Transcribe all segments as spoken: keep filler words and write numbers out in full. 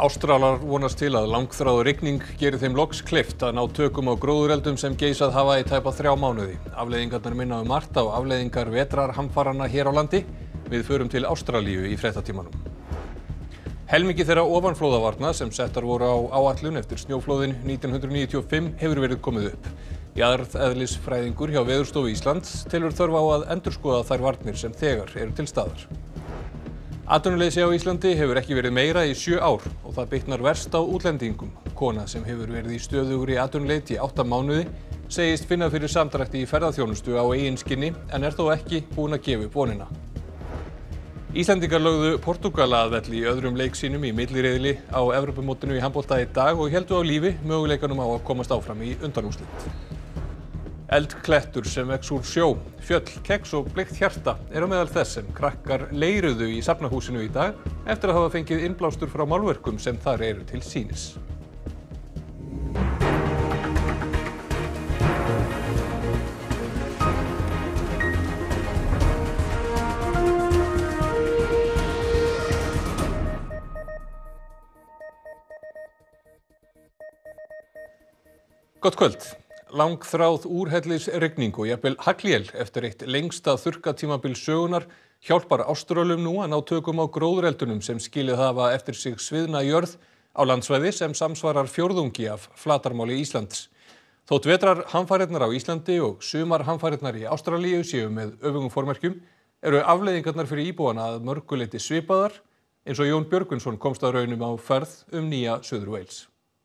Ástralar vonast til að langþráð rigning geri þeim loks kleift að ná tökum á gróðureldum sem geisað hafa í tæpa þrjá mánuði. Afleiðingarnar minna um margt á afleiðingar vetrarhamfaranna hér á landi. Við förum til Ástralíu í fréttatímanum. Helmingi þeirra ofanflóðavarna sem settar voru á áætlun eftir snjóflóðin nítján hundruð níutíu og fimm hefur verið komið upp. Jarðeðlisfræðingur hjá Veðurstofu Íslands telur þörf á að endurskoða þær varnir sem þegar eru til staðar. Atvinnuleysi á Íslandi hefur ekki verið meira í sjö ár og það bitnar verst á útlendingum. Kona sem hefur verið í stöðugri atvinnuleit í átta mánuði segist finna fyrir samdrætti í ferðaþjónustu á eigin skinni en er þó ekki búin að gefa upp vonina. Íslendingar lögðu Portúgala að velli í öðrum leik sínum í milliriðli á Evrópumótinu í handbolta í dag og héldu á lífi möguleikanum á að komast áfram í undanúrslit. Eldklettur sem vex úr sjó, fjöll, keks og bleikt hjarta eru meðal þess sem krakkar leiruðu í Safnahúsinu í dag eftir að hafa fengið innblástur frá málverkum sem þar eru til sýnis. Gott kvöld. Langþráð úrhellisrigning og jafnvel haglél eftir eitt lengsta þurrkatímabil sögunnar hjálpar Áströlum nú að ná tökum á gróðureldunum sem skilið hafa eftir sig sviðna jörð á landsvæði sem samsvarar fjórðungi af flatarmáli Íslands. Þótt vetrarhamfarirnar á Íslandi og sumarhamfarirnar í Ástralíu séu með öfugum formerkjum eru afleiðingarnar fyrir íbúana að mörgu leyti svipaðar eins og Jón Björgvinsson komst að raunum á ferð um nýja Suður-Wales.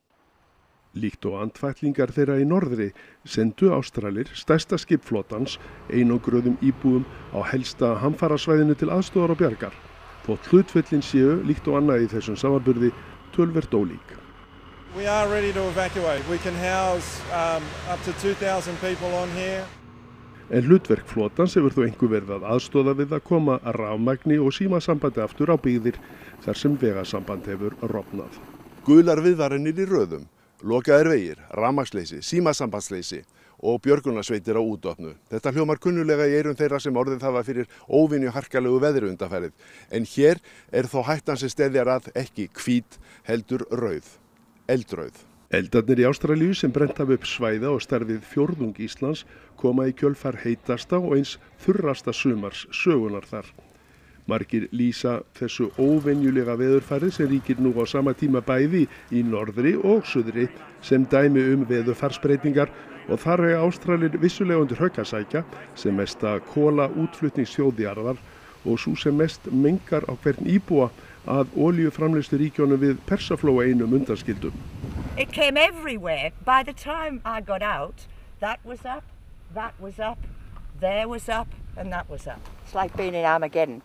Líkt og andfætlingar þeirra í norðri sendu Ástralir stærsta skipflotans einangruðum íbúum á helsta hamfarasvæðinu til aðstoðar og bjargar. Þótt hlutföllin séu líkt og annað í þessum samanburði töluvert ólík. We are ready to evacuate. We can house um, up to two thousand people on here. En hlutverk flotans hefur þó einhver verið að aðstoða við að koma að rafmagni og símasambandi aftur á byggðir þar sem vegasamband hefur rofnað. Gular viðvaranir í röðum. Lokaðir vegir, rafmagnsleysi, símasambandsleysi og björgunarsveitir á útofnu. Þetta hljómar kunnulega í eyrum þeirra sem orðið hafa fyrir óvenju harkalegu veðri undanfarið. En hér er þó hættan sem steðjar að ekki hvít heldur rauð, eldrauð. Eldarnir í Ástralíu sem brennt hafa upp svæða og stærðið fjórðung Íslands koma í kjölfar heitasta og eins þurrasta sumars sögunar þar. Margir lýsa þessu óvenjulega veðurfari sem ríkir nú á sama tíma bæði í norðri og suðri sem dæmi um veðurfarsbreytingar og þar er Ástralir vissulega undir högg að sækja sem mesta kola útflutningsþjóðjarðar og sú sem mest mengar á hvern íbúa að olíuframleiðslu ríkjónum við Persaflóa einum undanskildum. It came everywhere. By the time I got out, that was up, that was up, there was up and that was up. It's like being in Armageddon.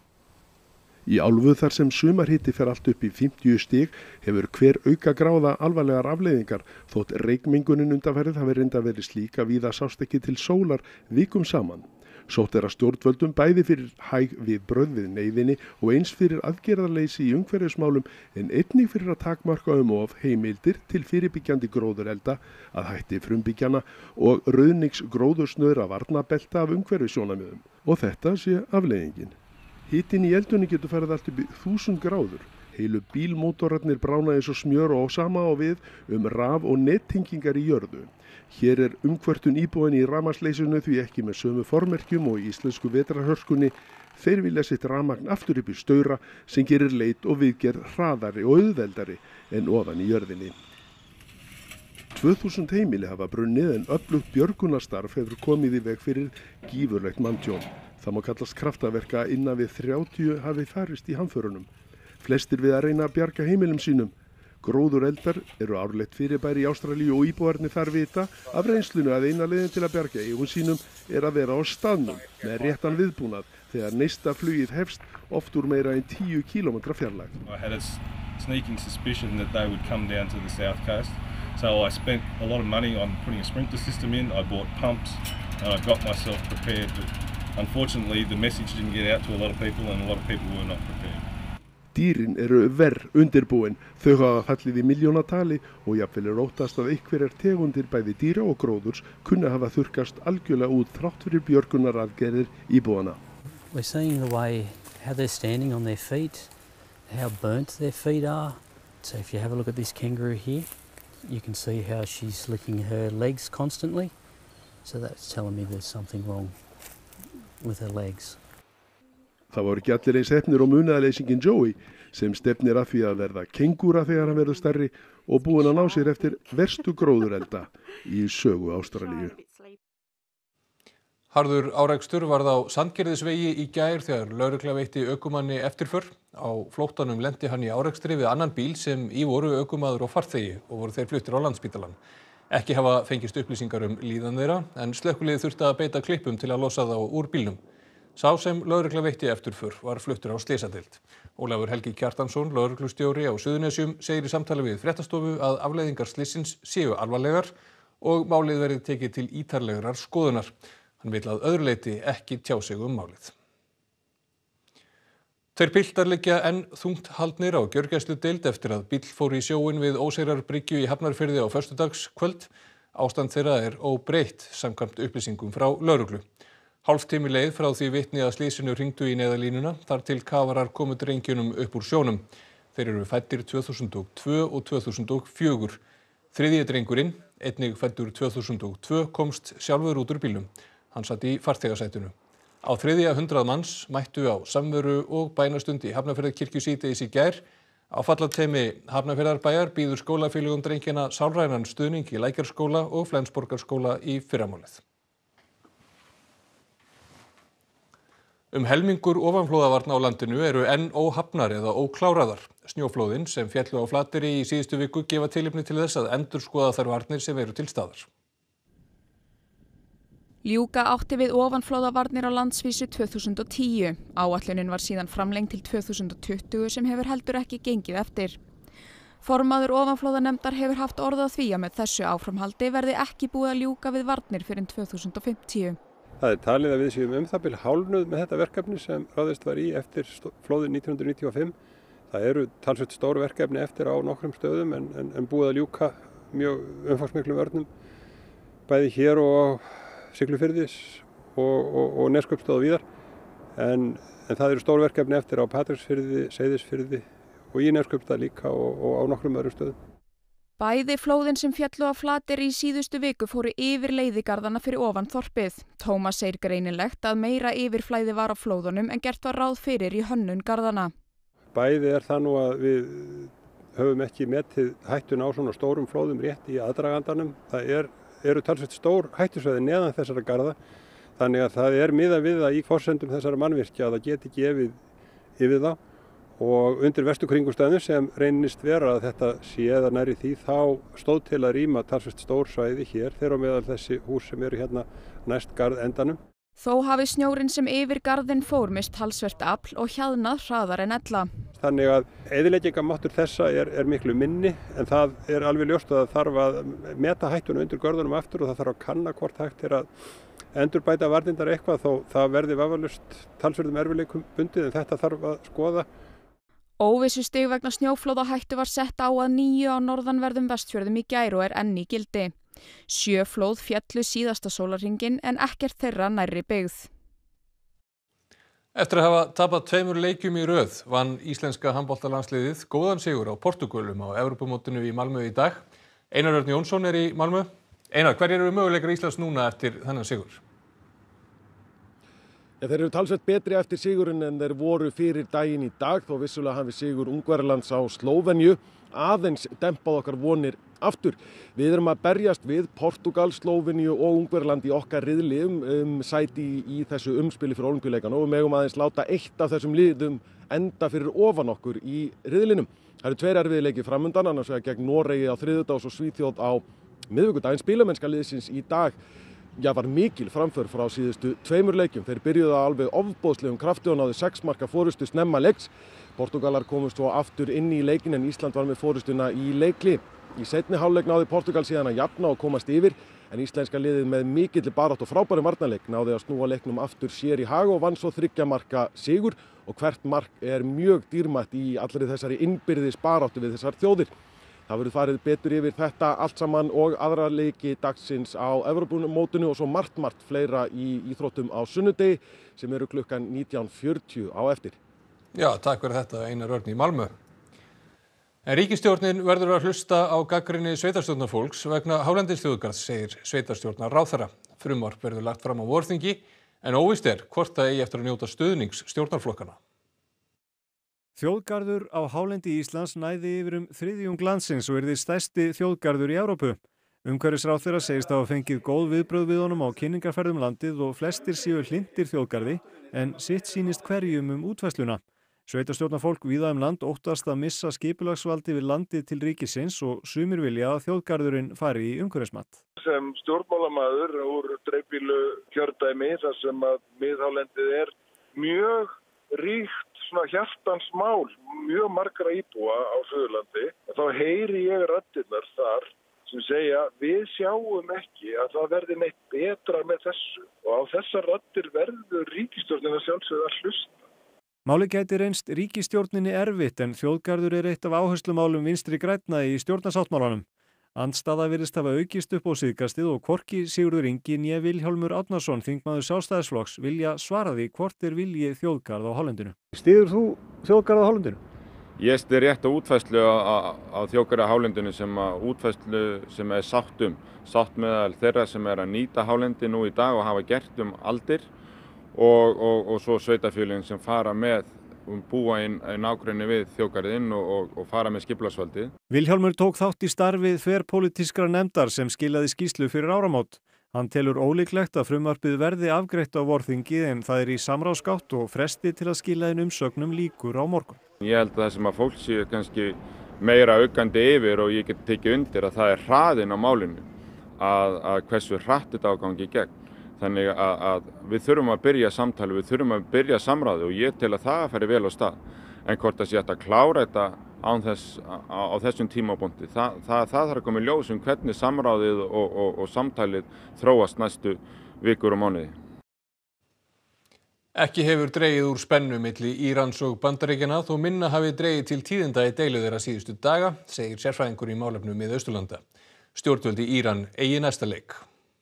Í álfu þar sem sumarhiti fer allt upp í fimmtíu stig hefur hver auka gráða alvarlegar afleiðingar þótt reykmengunin undanfarið hafi reynda verið slík að víða sást ekki til sólar vikum saman. Sótt er að stjórnvöldum bæði fyrir hæg viðbrögð við neyðinni og eins fyrir aðgerðarleysi í umhverfismálum en einnig fyrir að takmarka um of heimildir til fyrirbyggjandi gróðurelda að hætti frumbyggjana og ruðnings gróðursnöðra varnabelta af umhverfissjónarmiðum. Og þetta sé afleiðingin. Hitinn í eldunni getur farið allt upp í þúsund gráður. Heilu bílmótorarnir brána eins og smjör og sama á við um raf- og nettengingar í jörðu. Hér er umhvertun íbúin í rafmagnsleysinu því ekki með sömu formerkjum og í íslensku vetrarhörskunni. Þeir vilja sitt rafmagn aftur upp í staura sem gerir leit og viðgerð hraðari og auðveldari en ofan í jörðinni. tvö þúsund heimili hafa brunnið en öflugt björgunarstarf hefur komið í veg fyrir gífurlegt manntjón. Það má kallast kraftaverka innan við þrjátíu hafi farist í hamförunum. Flestir við að reyna að bjarga heimilum sínum. Gróðureldar eru árlegt fyrirbæri í Ástralíu og íbúarnir þar vita af reynslunu að eina leiðin til að bjarga eigum sínum er að vera á staðnum með réttan viðbúnað þegar næsta flugið hefst oft úr meira en tíu kílómetra fjarlægð. I had a sneaking suspicion that they would come down to the south coast. So I spent a lot of money on putting a sprinkler system in. I bought pumps and I got myself prepared. But unfortunately, the message didn't get out to a lot of people and a lot of people were not prepared. Dýrin eru verr undirbúin. Þau hafa fallið í milljónatali og jafnvel er óttast að einhverjar tegundir bæði dýra og gróðurs kunna hafa þurrkast algjörlega út þrátt fyrir björgunaraðgerðir íbúana. We're seeing the way how they're standing on their feet, how burnt their feet are, So if you have a look at this kangaroo here, you can see how she's licking her legs constantly. So that's telling me there's something wrong with her legs. Það voru ekki allir eins heppnir og munaðarleysinginn Joey sem stefnir að því að verða kengúra þegar hann verður stærri og búinn að ná sér eftir verstu gróðurelda í sögu Ástralíu. Harður árekstur varð á Sandgerðisvegi í gær þegar lögregla veitti ökumanni eftirför. Á flóttanum lenti hann í árekstri við annan bíl sem í voru ökumaður og farþegi og voru þeir fluttir á Landspítalann. Ekki hafa fengist upplýsingar um líðan þeirra en slökkvilið þurfti að beita klippum til að losa þá úr bílnum. Sá sem lögregla veitti eftirför var fluttur á slysadeild. Ólafur Helgi Kjartansson, lögreglustjóri á Suðurnesjum, segir í samtali við fréttastofu að afleiðingar slysins séu alvarlegar og málið verið tekið til ítarlegrar skoðunar. Hann vill að öðru leyti ekki tjá sig um málið. Tveir piltar liggja enn þungt haldnir á gjörgæsludeild eftir að bíll fór í sjóinn við Óseyrarbryggju í Hafnarfirði á föstudagskvöld. Ástand þeirra er óbreytt samkvæmt upplýsingum frá lögreglu. Hálftími leið frá því vitni að slysinu hringdu í neyðarlínuna þar til kafarar komu drengjunum upp úr sjónum. Þeir eru fæddir tvö þúsund og tvö og tvö þúsund og fjögur. Þriðji drengurinn, einnig fæddur tvö þúsund og tvö, komst sjálfur út úr bílnum. Hann satt í farþegasætinu. Á þriðja hundrað manns mættu á samveru og bænastund í Hafnarfjarðarkirkju síðdegis í gær. Áfallateymi Hafnarfjarðarbæjar býður skólafélögum drengjanna sálrænan stuðning í Lækjarskóla og Flensborgarskóla í fyrramálið. Um helmingur ofanflóðavarna á landinu eru enn óhafnar eða ókláraðar. Snjóflóðin sem féllu á Flateyri í síðustu viku gefa tilefni til þess að endurskoða þær varnir sem eru til staðar. Ljúka átti við ofanflóðavarnir á landsvísu tvö þúsund og tíu. Áætlunin var síðan framlengd til tvö þúsund og tuttugu sem hefur heldur ekki gengið eftir. Formaður ofanflóðanefndar hefur haft orð á því að með þessu áframhaldi verði ekki búið að ljúka við varnir fyrr en tvö þúsund og fimmtíu. Það er talið að við séum um það bil hálfnuð með þetta verkefni sem ráðist var í eftir flóðin nítján hundruð níutíu og fimm. Það eru talsvert stór verkefni eftir á nokkrum stöðum en, en, en búið að ljúka mjög umfangsmiklum vörnum bæði hér og Siglufirðis og, og, og Neskaupstað og víðar. En, en það eru stór verkefni eftir á Patreksfirði, Seyðisfirði og í Neskaupstað líka og, og á nokkrum öðrum stöðum. Bæði flóðin sem féllu á Flateyri í síðustu viku fóru yfir leiðigarðana fyrir ofan þorpið. Tómas segir greinilegt að meira yfirflæði var á flóðunum en gert var ráð fyrir í hönnun garðana. Bæði er það nú að við höfum ekki metið hættuna á svona stórum flóðum rétt í aðdragandanum. Það er, eru talsvert stór hættusvæði neðan þessara garða. Þannig að það er miðað við það í forsendum þessara mannvirkja að það geti gefið yfir það. Og undir verstu kringumstæðum sem reynist vera að þetta sé eða nærri því þá stóð til að rýma talsvert stór svæði hér þegar á meðal þessi hús sem eru hérna næst garðendanum. Þó hafi snjórinn sem yfir garðinn fór mist talsvert afl og hjaðnað hraðar en ella. Þannig að eyðileggingarmáttur þessa er, er miklu minni en það er alveg ljóst að það þarf að meta hættuna undir görðunum aftur og það þarf að kanna hvort hægt er að endurbæta varnirnar eitthvað þó það verði vafalaust talsverðum erfiðleikum bundið en þetta þarf að skoða. Óvissustig vegna snjóflóðahættu var sett á að nýju á norðanverðum Vestfjörðum í gær og er enn í gildi. Sjö flóð féllu síðasta sólarhringinn en ekkert þeirra nærri byggð. Eftir að hafa tapað tveimur leikjum í röð vann íslenska handboltalandsliðið góðan sigur á Portúgölum á Evrópumótinu í Malmö í dag. Einar Örn Jónsson er í Malmö. Einar, hverjir eru möguleikar Íslands núna eftir þennan sigur? Ja, þeir eru talsvert betri eftir sigurinn en þeir voru fyrir daginn í dag þó vissulega hafi sigur Ungverjalands á Slóveníu aðeins dempað okkar vonir aftur. Við erum að berjast við Portúgal, Slóveníu og Ungverjaland í okkar riðli um, um sæti í, í þessu umspili fyrir Ólympíuleikana og við megum aðeins láta eitt af þessum liðum enda fyrir ofan okkur í riðlinum. Það eru tveir erfiðir leikir framundan, annars vegar gegn Noregi á þriðjudag og svo Svíþjóð á miðvikudaginn. Spilamennska liðsins í dag Já, var mikil framför frá síðustu tveimur leikjum. Þeir byrjuðu alveg ofboðslegum krafti og náðu sex marka forystu snemma leiks. Portúgalar komust svo aftur inn í leikin en Ísland var með forystuna í leikli. Í seinni hálfleik náði Portúgal síðan að jafna og komast yfir en íslenska liðið með mikilli baráttu og frábærum varnarleik náði að snúa leiknum aftur sér í hag og vann svo þriggja marka sigur og hvert mark er mjög dýrmætt í allri þessari innbyrðis baráttu við þessar þjóðir. Það verður farið betur yfir þetta allt saman og aðra leiki dagsins á Evrópumótinu og svo margt margt fleira í íþróttum á sunnudegi sem eru klukkan nítján fjörutíu á eftir. Já, takk fyrir þetta Einar Örn í Malmö. En ríkisstjórnin verður að hlusta á gagnrýni sveitarstjórnarfólks vegna hálendisþjóðgarðs, segir sveitarstjórnarráðherra. Frumvarp verður lagt fram á vorþingi en óvíst er hvort það eigi eftir að njóta stuðnings stjórnarflokkana. Þjóðgarður á hálendi Íslands næði yfir um þriðjung landsins og yrði stærsti þjóðgarður í Evrópu. Umhverfisráðherra segist hafa fengið góð viðbrögð við honum á kynningarferðum landið og flestir séu hlynntir þjóðgarði en sitt sýnist hverjum um útfærsluna. Sveitarstjórnarfólk víða um land óttast að missa skipulagsvaldi við landið til ríkisins og sumir vilja að þjóðgarðurinn fari í umhverfismat. Sem stjórnmálamaður úr dreifbýlu kjördæmi þar sem að miðhálendið er mjög ríkt svona hjartans mál, mjög margra íbúa á Suðurlandi, þá heyri ég raddirnar þar sem segja við sjáum ekki að það verði neitt betra með þessu og á þessar raddir verður ríkisstjórnin að sjálfsögðu að hlusta. Máli gæti reynst ríkisstjórninni erfitt en þjóðgarður er eitt af áherslumálum Vinstri grænna í stjórnarsáttmálanum. Andstaða virðist hafa aukist upp á síðkastið og hvorki Sigurður Ingi né Vilhjálmur Árnason, þingmaður Sjálfstæðisflokks, vilja svara því hvort er vilji þjóðgarð á hálendinu. Styður þú þjóðgarð á hálendinu? Ég styð rétt á útfærslu á, á, á þjóðgarði á hálendinu sem að útfærslu sem er sátt um. Sátt meðal þeirra sem er að nýta hálendi nú í dag og hafa gert um aldir. Og, og, og svo sveitafélögin sem fara með um búa inn í nágrenni við þjóðgarðinn og, og, og fara með skipulagsvaldið. Vilhjálmur tók þátt í starfið þverpólitískrar nefndar sem skilaði skýrslu fyrir áramót. Hann telur ólíklegt að frumvarpið verði afgreitt á vorþingi en það er í samráðsgátt og fresti til að skila inn umsögnum líkur á morgun. Ég held að það sem að fólk sé kannski meira aukandi yfir og ég get tekið undir að það er hraðinn á málinu að, að hversu hratt þetta ágangi í gegn. Þannig að, að við þurfum að byrja samtali, við þurfum að byrja samráði og ég tel að það færi vel á stað. En hvort það sé hægt að klára þetta án þess, á, á þessum tímapunkti, það, það, það þarf að koma í ljós um hvernig samráðið og, og, og samtalið þróast næstu vikur og mánuði. Ekki hefur dregið úr spennu milli Írans og Bandaríkjanna þó minna hafi dregið til tíðinda í deilu þeirra síðustu daga, segir sérfræðingur í málefnum Mið-Austurlanda. Stjórnvöld í Íran eigi næsta leik.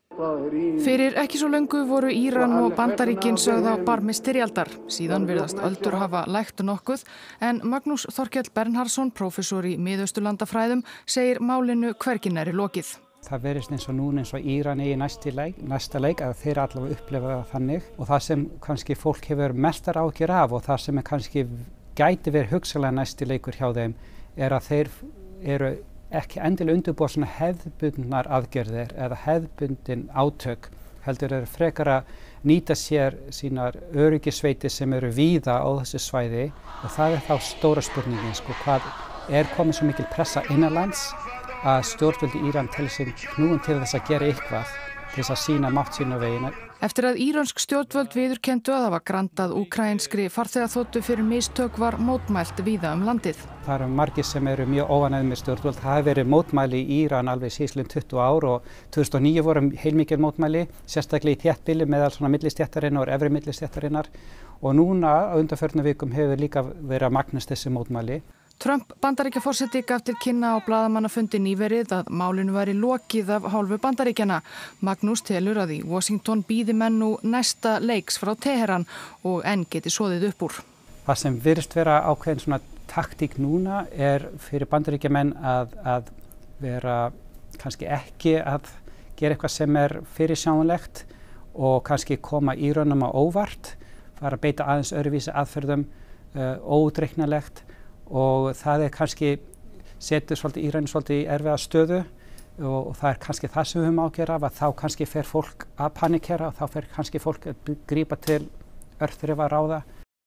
Fyrir ekki svo löngu voru Íran og Bandaríkin sögð á barmi styrjaldar. Síðan virðast öldur hafa lægt nokkuð en Magnús Þorkell Bernharðsson, prófessor í Mið-Austurlandafræðum, segir málinu hvergi nærri lokið. Það verðist eins og núna eins og Íran eigi næsta leik, næsta leik að þeir allavega upplifa það þannig og það sem kannski fólk hefur mestar áhyggjur af og það sem er kannski gæti verið hugsanlega næsti leikur hjá þeim er að þeir eru ekki endilega undirbúa svona hefðbundnar aðgerðir eða hefðbundin átök heldur eru frekar að nýta sér sínar öryggisveitir sem eru víða á þessu svæði og það er þá stóra spurningin sko hvað er komið svo mikil pressa innanlands að stjórnvöld í Íran telur sig knúin til þess að gera eitthvað til þess að sýna mátt sín á vegina. Eftir að írönsk stjórnvöld viðurkenndu að það var grandað úkraínskri farþegaþotu fyrir mistök var mótmælt víða um landið. Það eru margir sem eru mjög óánægðir með stjórnvöld. Það hefur verið mótmæli í Íran alveg síðastliðin tuttugu ár og tvö þúsund og níu voru heilmikil mótmæli, sérstaklega í þéttbýli meðal svona millistéttarinnar og efri millistéttarinnar og núna á undanförnum vikum hefur líka verið að magnast þessi mótmæli. Trump Bandaríkjaforseti gaf til kynna á blaðamannafundi nýverið að málinu væri lokið af hálfu Bandaríkjanna. Magnús telur að í Washington bíði menn nú næsta leiks frá Teheran og enn geti soðið upp úr. Það sem virðist vera ákveðin svona taktík núna er fyrir Bandaríkjamenn að, að vera kannski ekki að gera eitthvað sem er fyrirsjáanlegt og kannski koma Írönum á óvart, fara að beita aðeins öðruvísi aðferðum, uh, óútreiknanlegt og það er kannski setur svolítið Íran svolítið í erfiða stöðu og, og það er kannski það sem við höfum ágjör af að þá kannski fer fólk að panikera og þá fer kannski fólk að grípa til örþrifa ráða.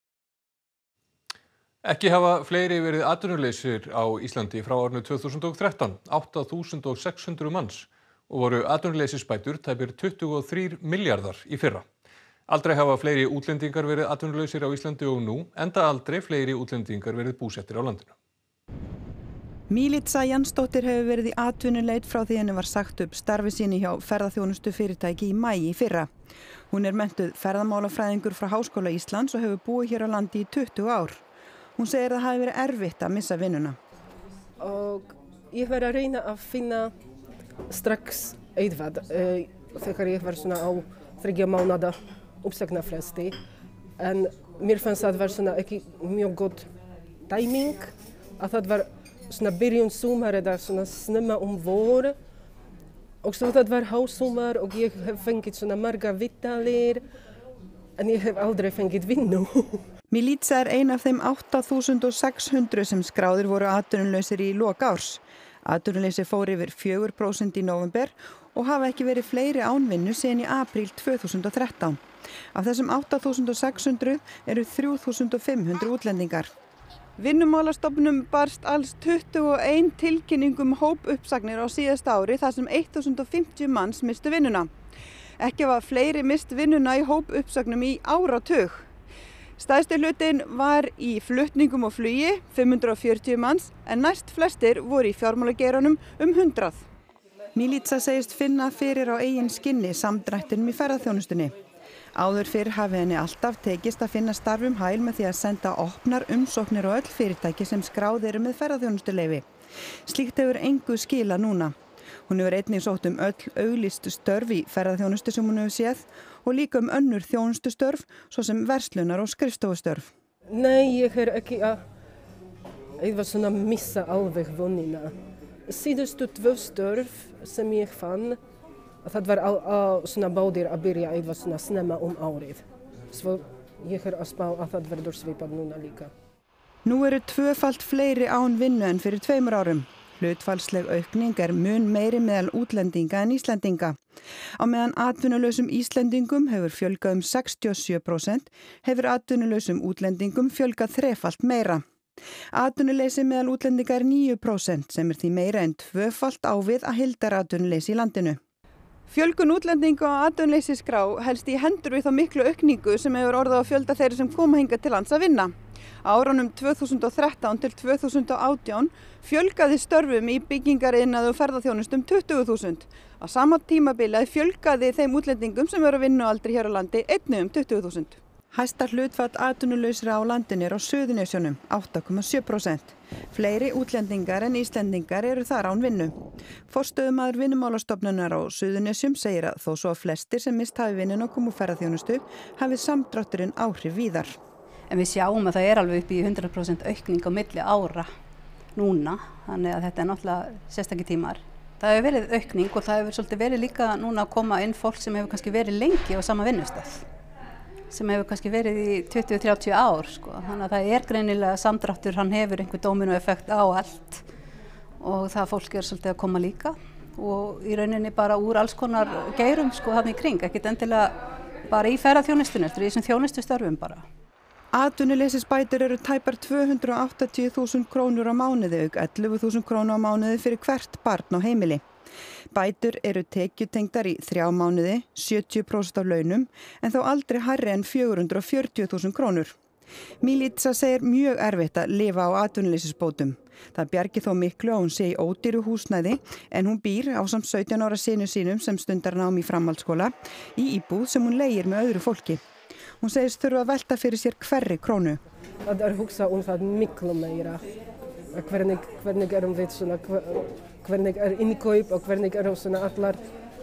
Ekki hafa fleiri verið atvinnulausir á Íslandi frá árinu tvö þúsund og þrettán, átta þúsund sex hundruð manns og voru atvinnuleysisbætur tæpir tuttugu og þrír milljarðar í fyrra. Aldrei hafa fleiri útlendingar verið atvinnulausir á Íslandi og nú, enda aldrei fleiri útlendingar verið búsettir á landinu. Milica Jansdóttir hefur verið í atvinnuleit frá því henni var sagt upp starfi sínu hjá ferðaþjónustu fyrirtæki í maí í fyrra. Hún er menntuð ferðamálafræðingur frá Háskóla Íslands og hefur búið hér á landi í tuttugu ár. Hún segir að það hafi verið erfitt að missa vinnuna. Og ég var að reyna að finna strax eitthvað þegar ég var svona á þriggja mánaða uppsagnarfresti en mér fannst að það var svona ekki mjög gott timing að það var svona byrjun sumar eða svona snemma um vor. Og svo það var hásommar og ég hef fengið svona marga vittalir en ég hef aldrei fengið vinnu. Milica er ein af þeim átta þúsund sex hundruð sem skráðir voru atvinnulausir í lok árs. Atvinnuleysi fór yfir fjögur prósent í nóvember og hafa ekki verið fleiri án vinnu síðan í apríl tvö þúsund og þrettán. Af þessum átta þúsund sex hundruð eru þrjú þúsund fimm hundruð útlendingar. Vinnumálastofnunum barst alls tuttugu og ein tilkynning um hópuppsagnir á síðasta ári þar sem þúsund fimmtíu manns mistu vinnuna. Ekki var fleiri mist vinnuna í hópuppsagnum í áratug. Stærsti hlutinn var í flutningum og flugi, fimm hundruð og fjörutíu manns, en næst flestir voru í fjármálageiranum um hundrað. Milica segist finna fyrir á eigin skinni samdrættinum í ferðaþjónustunni. Áður fyrr hafi henni alltaf tekist að finna starfum hæl með því að senda opnar umsóknir á öll fyrirtæki sem skráð eru með ferðaþjónustuleyfi. Slíkt hefur engu skila núna. Hún hefur einnig sótt um öll auglýst störf í ferðaþjónustu sem hún hefur séð og líka um önnur þjónustustörf svo sem verslunar og skrifstofustörf. Nei, ég er ekki að eitthvað svona missa alveg vonina. Síðustu tvö störf sem ég fann, það var á, á svona báðir að byrja eitthvað svona snemma um árið. Svo ég er að spá að það verður svipað núna líka. Nú eru tvöfalt fleiri án vinnu en fyrir tveimur árum. Hlutfallsleg aukning er mun meiri meðal útlendinga en Íslendinga. Á meðan atvinnulausum Íslendingum hefur fjölgað um sextíu og sjö prósent, hefur atvinnulausum útlendingum fjölgað þrefalt meira. Atvinnuleysi meðal útlendinga er níu prósent sem er því meira en tvöfalt á við að heildaratvinnuleysi í landinu. Fjölgun útlendinga á atvinnuleysisskrá helst í hendur við þá miklu aukningu sem hefur orðið á fjölda þeirra sem koma hingað til lands að vinna. Á árunum tvö þúsund og þrettán til tvö þúsund og átján fjölgaði störfum í byggingariðnaði og ferðaþjónustu um tuttugu þúsund. Á sama tímabili fjölgaði þeim útlendingum sem eru á vinnualdri hér á landi einnig um tuttugu þúsund. Hæsta hlutfall atvinnulausra á landinu er á Suðurnesjunum, átta komma sjö prósent. Fleiri útlendingar en Íslendingar eru þar án vinnu. Forstöðumaður Vinnumálastofnunar á Suðurnesjum segir að þó svo að flestir sem mist hafi vinnuna og komu ferðaþjónustu hafi samdrátturinn áhrif víðar. En við sjáum að það er alveg upp í hundrað prósent aukning á milli ára núna, þannig að þetta er náttúrulega sérstakir tímar. Það hefur verið aukning og það hefur svolítið verið líka núna að koma inn fólk sem hefur kannski verið lengi á sama vinnustað, sem hefur kannski verið í tuttugu til þrjátíu ár, sko. Þannig að það er greinilega samdráttur, hann hefur einhver dómínóeffekt á allt og það fólk er svolítið að koma líka og í rauninni bara úr alls konar geirum, sko, þarna í kring, ekkert endilega bara í ferðaþjónustunni, í þessum þjónustustörfum bara. Atvinnuleysisbætur eru tæpar tvö hundruð og áttatíu þúsund krónur á mánuði auk ellefu þúsund krónur á mánuði fyrir hvert barn á heimili. Bætur eru tekjutengdar í þrjá mánuði, sjötíu prósent af launum, en þó aldrei hærri en fjögur hundruð og fjörutíu þúsund krónur. Milica segir mjög erfitt að lifa á atvinnuleysisbótum. Það bjargi þó miklu að hún sé í ódýru húsnæði en hún býr ásamt sautján ára syni sínum sem stundar nám í framhaldsskóla í íbúð sem hún leigir með öðru fólki. Hún segist þurfa að velta fyrir sér hverri krónu. Það er hugsa um það miklu meira. Hvernig, hvernig erum við svona, hvernig er innkaup og hvernig eru svona allar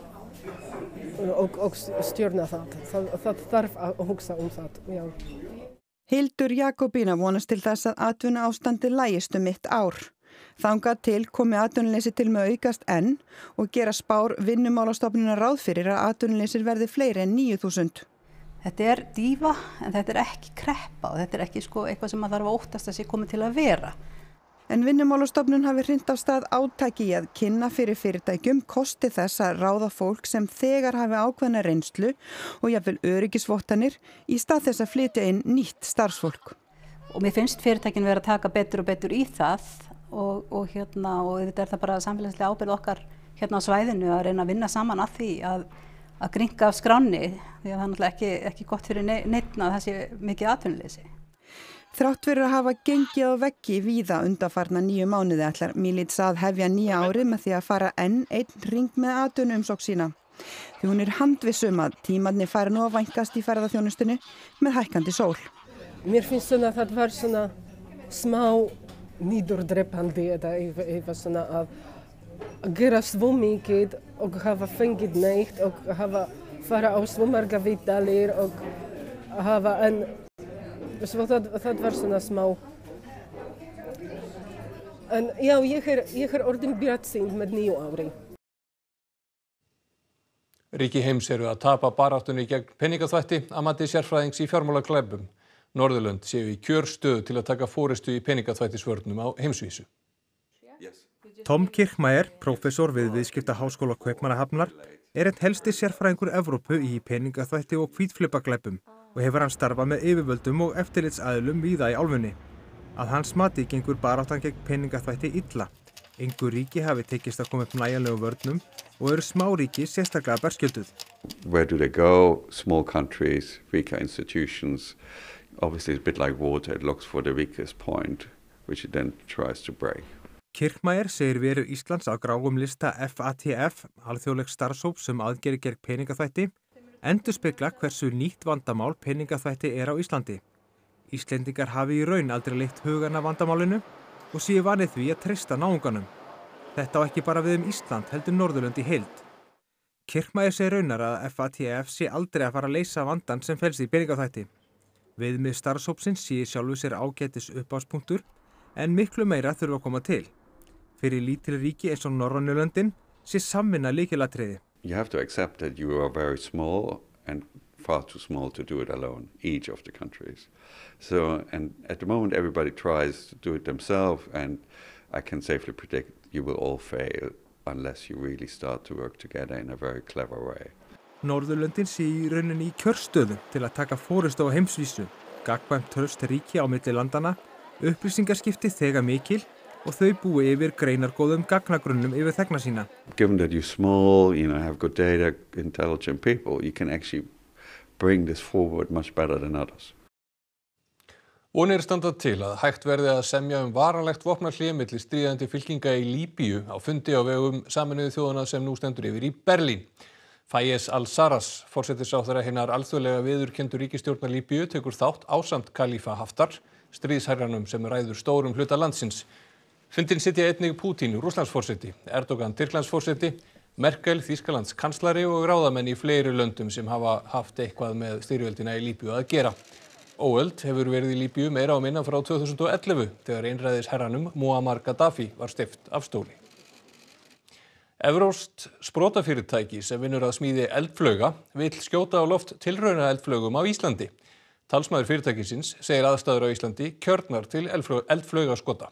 og, og stjórna það. það. Það þarf að hugsa um það, já. Hildur Jakobína vonast til þess að atvinnuástandi lægist um mitt ár. Þangað til komi atvinnuleysi til með aukast enn og gera spár Vinnumálastofnunar ráð fyrir að atvinnuleysir verði fleiri en níu þúsund. Þetta er dífa en þetta er ekki kreppa og þetta er ekki sko eitthvað sem maður þarf að óttast að sé komið til að vera. En Vinnumálastofnun hafi hrint af stað átaki í að kynna fyrir fyrirtækjum kosti þess að ráða fólk sem þegar hafi ákveðna reynslu og jafnvel öryggisvottanir í stað þess að flytja inn nýtt starfsfólk. Og mér finnst fyrirtækin vera að taka betur og betur í það og, og, hérna, og þetta er það bara samfélagslega ábyrgð okkar hérna á svæðinu að reyna að vinna saman að því að að gringa af skránni því að það er náttúrulega ekki, ekki gott fyrir neitt að það sé mikið atvinnuleysi. Þrátt fyrir að hafa gengið á veggi víða undanfarna níu mánuði ætlar Milica að hefja nýja árið með því að fara enn einn hring með atvinnuumsókn sína. Því hún er handviss um að tímarnir fari nú að vænkast í ferðaþjónustunni með hækkandi sól. Mér finnst svona að það var svona smá niðurdrepandi eða eitthvað svona að að gera svo mikið og hafa fengið neitt og hafa fara á svo marga viðtalir og hafa en svo það, það var svona smá En já, ég er, ég er orðin bjartsýn með nýju ári. Ríki heims eru að tapa baráttunni gegn peningaþvætti að mati sérfræðings í fjármálaglæpum. Norðurlönd séu í kjörstöðu til að taka forystu í peningaþvættisvörnum á heimsvísu. Tom Kirkmayer, prófessor við Viðskiptaháskóla Kaupmannahafnar, er einn helsti sérfræðingur Evrópu í peningaþvætti og hvítflipaglæpum og hefur hann starfað með yfirvöldum og eftirlitsaðilum víða í álfunni. Að hans mati gengur baráttan gegn peningaþvætti illa. Engu ríki hafi tekist að koma upp nægjanlegum vörnum og eru smáríki sérstaklega berskjölduð. Where do they go? Small countries, weaker institutions. Obviously, it's a bit like water. It looks for the weakest point, which it then tries to break. Kirkmayer segir veru Íslands á gráum lista F A T F, alþjóðleg starfshóps sem aðgeri gegn peningaþvætti, endurspegla hversu nýtt vandamál peningaþvætti er á Íslandi. Íslendingar hafi í raun aldrei leitt hugan af vandamálinu og séu vanið því að treysta náunganum. Þetta á ekki bara við um Ísland heldur Norðurlönd í heild. Kirkmayer segir raunar að F A T F sé aldrei að fara að leysa vandann sem felst í peningaþvætti. Viðmið starfshópsins sé sjálfu sér ágætis uppáhaldspunktur en miklu meira þurfa að koma til. Fyrir lítil ríki eins og Norrænu löndin sé samvinna lykilatriði. You have to accept that you are very small and far too small to do it alone, each of the countries. So, and at the moment everybody tries to do it themselves, and I can safely predict you will all fail unless you really start to work together in a very clever way. Norðurlöndin sé í rauninni í kjörstöðu til að taka forystu á heimsvísu, gagnkvæmt traust ríki á milli landana, upplýsingaskipti þegar mikil og þau búi yfir greinargóðum gagnagrunnum yfir þegna sína. Given that you're small, you know, have good data, intelligent people, you can actually bring this forward much better than others. Vonir standa til að hægt verði að semja um varanlegt vopnahlé milli stríðandi fylkinga í Líbíu á fundi á vegum Sameinuðu þjóðanna sem nú stendur yfir í Berlín. Fayez al-Sarraj, forsætisráðherra hinnar alþjóðlega viðurkenndu ríkisstjórnar Líbíu, tekur þátt ásamt Khalifa Haftar, stríðsherranum sem ræður stórum hluta landsins. Fundinn sitja einnig Pútín, Rússlandsforseti, Erdogan, Tyrklandsforseti, Merkel, Þýskalands kanslari og ráðamenn í fleiri löndum sem hafa haft eitthvað með styrjöldina í Líbíu að gera. Óöld hefur verið í Líbíu meira á minna frá tvö þúsund og ellefu þegar einræðisherranum Muammar Gaddafi var steypt af stóli. Evrópskt sprotafyrirtæki sem vinnur að smíði eldflauga vill skjóta á loft tilrauna eldflaugum á Íslandi. Talsmaður fyrirtækisins segir aðstæður á Íslandi kjörnar til eldflaugaskota.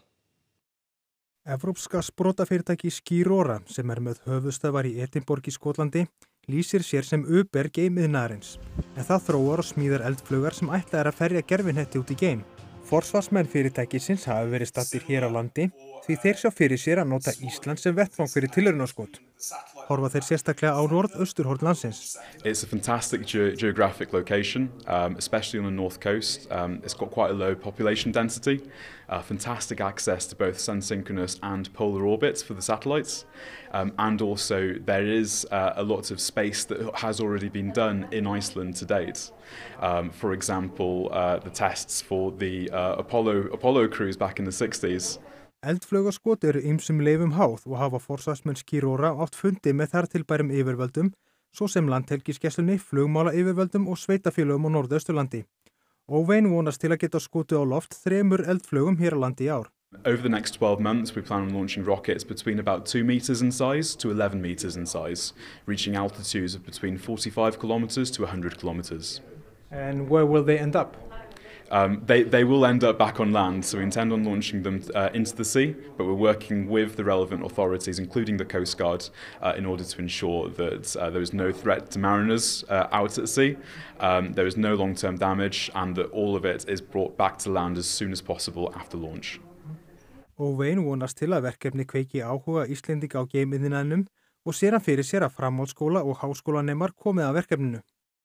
Evrópska sprotafyrirtæki Skirora sem er með höfuðstöðvar í Edinborg í Skotlandi lýsir sér sem Uber geimiðnaðarins. En það þróar og smíðar eldflaugar sem ætlað er að ferja gervinetti út í geim. Forsvarsmenn fyrirtækisins hafa verið staddir hér á landi því þeir sjá fyrir sér að nota Ísland sem vettvang fyrir tilraunaskot. Horfa þeir sérstaklega á norðausturhorn landsins. It's a fantastic ge geographic location, um, especially on the north coast. Um, it's got quite a low population density, uh, fantastic access to both sun-synchronous and polar orbits for the satellites, um, and also there is uh, a lot of space that has already been done in Iceland to date. Um, for example, uh, the tests for the uh, Apollo, Apollo cruise back in the sixties. Eldflaugaskot eru ýmsum leyfum háð og hafa forsvarsmenn Skirora átt fundi með þar tilbærum yfirvöldum, svo sem landhelgisgæslunni, flugmálayfirvöldum og sveitafélögum á Norðausturlandi. Óvein vonast til að geta skotið á loft þremur eldflaugum hér á landi í ár. Over the next twelve months, we plan on launching rockets between about two meters in size to eleven meters in size, reaching altitudes of between forty-five kilometers to one hundred kilometers. And where will they end up? Um, they, they will end up back on land, so we intend on launching them uh, into the sea, but we're working with the relevant authorities, including the Coast Guard, uh, in order to ensure that uh, there is no threat to mariners uh, out at sea, um, there is no long-term damage, and that all of it is brought back to land as soon as possible after launch. Óvein vonast til að verkefni kveiki áhuga Íslendinga á geimiðnaðinum og sér hann fyrir sér að framhaldsskóla og háskólanemar komið að verkefninu.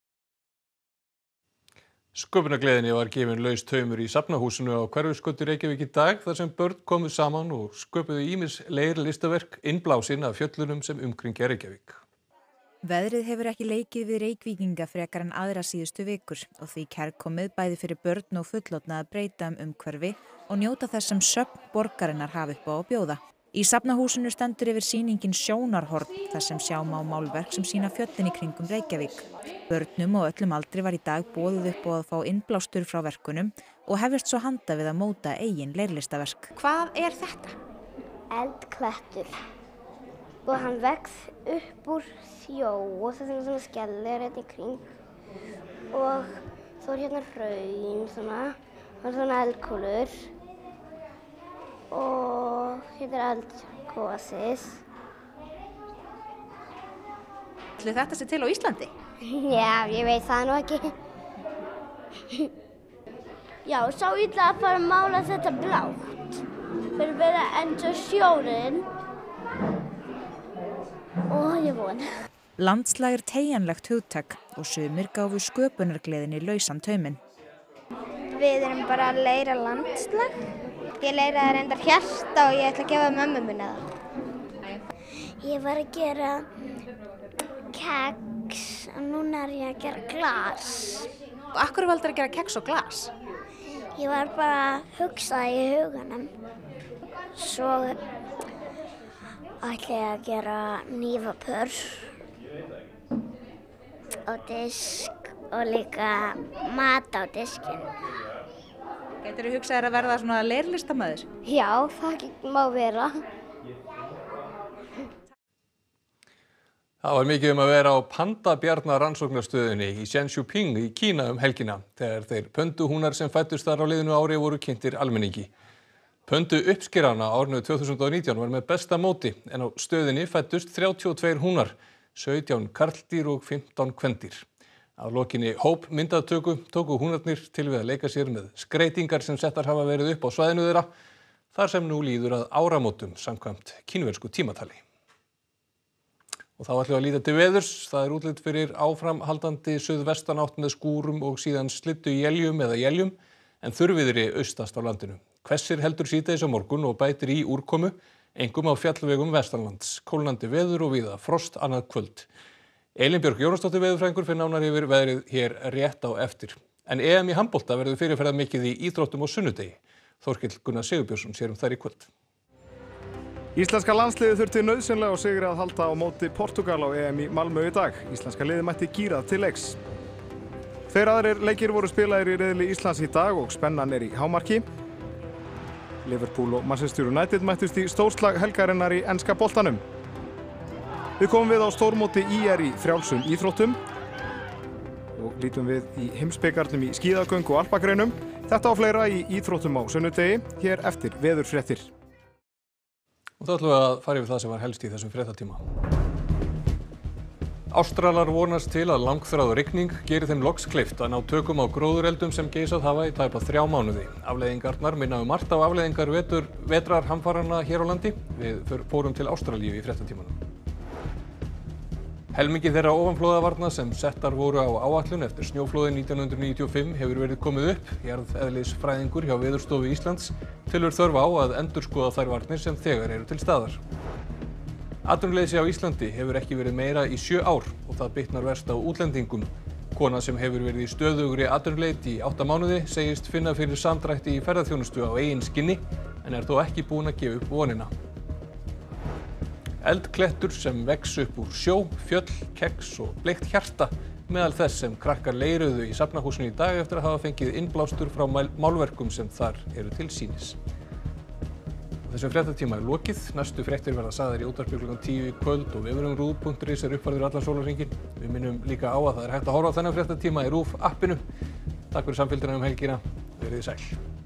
Sköpunargleðinni var gefin laus taumur í Safnahúsinu á Hverfisgötu Reykjavík í dag þar sem börn komu saman og sköpuðu ýmis leir listaverk innblásin af fjöllunum sem umkringja Reykjavík. Veðrið hefur ekki leikið við Reykvíkinga frekar en aðra síðustu vikur og því kærkomið bæði fyrir börn og fullorðna að breyta um umhverfi og njóta þess sem söfn borgarinnar hafa upp á að bjóða. Í Safnahúsinu stendur yfir sýningin Sjónarhorn þar sem sjá má málverk sem sýna fjöllin í kringum Reykjavík. Börnum og öllum aldri var í dag boðið upp á að fá innblástur frá verkunum og hefjast svo handa við að móta eigin leirlistaverk. Hvað er þetta? eldklettur og hann vex upp úr sjó og það er svona skellir hérna í kring og svo er hérna hraun svona og svona eldkúlur og hérna er eldgosið. Ætli þetta sé til á Íslandi? Já, ég veit það nú ekki. Já, sá illa að fara að mála þetta blátt fyrir að vera eins og sjórinn og ég vona. Landslag er teygjanlegt hugtak og sumir gáfu sköpunargleðinni lausan tauminn. Við erum bara að læra landslag. Ég læra reyndar hjarta og ég ætla að gefa mömmu minni það. Ég var að gera keks og núna er ég að gera glas. Og af hverju valdirðu að gera keks og glas? Ég var bara að hugsa í huganum. Svo ætla ég að gera hnífapör á disk og líka mat á diskinn. Gætirðu hugsað þér að verða svona leirlistamæður? Já, það má vera. Það var mikið um að vera á pandabjarna rannsóknarstöðinni í Shenzhuping í Kína um helgina þegar þeir pönduhúnar sem fæddust þar á liðnu ári voru kynntir almenningi. Pöndu uppskerana á árinu tvö þúsund og nítján var með besta móti en á stöðinni fæddust þrjátíu og tveir húnar, sautján karldýr og fimmtán kvendýr. Að lokinni hópmyndatöku tóku húnarnir til við að leika sér með skreytingar sem settar hafa verið upp á svæðinu þeirra, þar sem nú líður að áramótum samkvæmt kínversku tímatali. Og þá ætlum við að líta til veðurs. Það er útlit fyrir áframhaldandi suðvestanátt með skúrum og síðan slyddu éljum eða éljum en þurrviðri austast á landinu. Hvessir heldur síðdegis á morgun og bætir í úrkomu, einkum á fjallvegum vestanlands. Kólnandi veður og víða frost annað kvöld. Elín Björk Jónasdóttir veðurfræðingur fer nánar yfir veðrið hér rétt á eftir. En E M í handbolta verður fyrirferðað mikið í íþróttum á sunnudegi. Þorkell Gunnar Sigurbjörnsson sér um þær í kvöld. Íslenska landsliðið þurfti nauðsynlega á sigri að halda á móti Portúgal á E M í Malmö í dag. Íslenska liðið mætti gírað til leiks. Þeir aðrir leikir voru spilaðir í riðli Íslands í dag og spennan er í hámarki. Liverpool og Manchester United mættust í stórslag helgarinnar í enska boltanum. Við komum við á stórmóti í er í frjálsum íþróttum og lítum við í heimsbikarnum í skíðagöngu og alpagreinum. Þetta og fleira í íþróttum á sunnudegi, hér eftir veðurfréttir. Og þá ætlum við að fara yfir það sem var helst í þessum fréttatíma. Ástralar vonast til að langþráð rigning geri þeim loks kleift að ná tökum á gróðureldum sem geisað hafa í tæpa þrjá mánuði. Afleiðingarnar minna um margt á afleiðingar vetur, vetrarhamfaranna hér á landi. Við fórum til Ástralíu í fréttatímanum. Helmingi þeirra ofanflóðavarna sem settar voru á áætlun eftir snjóflóðin nítján hundruð níutíu og fimm hefur verið komið upp. Jarðeðlisfræðingur hjá Veðurstofu Íslands telur þörf á að endurskoða þær varnir sem þegar eru til staðar. Atvinnuleysi á Íslandi hefur ekki verið meira í sjö ár og það bitnar verst á útlendingum. Kona sem hefur verið í stöðugri atvinnuleyti í átta mánuði segist finna fyrir samdrætti í ferðaþjónustu á eigin skinni en er þó ekki búin að gefa upp vonina. Eldklettur sem vex upp úr sjó, fjöll, keks og bleikt hjarta meðal þess sem krakkar leiruðu í Safnahúsinu í dag eftir að hafa fengið innblástur frá málverkum sem þar eru til sýnis. Þessum fréttatíma er lokið. Næstu fréttir verða sagðar í útvarpi klukkan tíu í kvöld og vefurinn ruv punktur is er uppfærður allan sólarhringinn. Við minnum líka á að það er hægt að horfa á þennan fréttatíma í RÚV appinu. Takk fyrir samfylgdina um helgina. Verið þið sæl.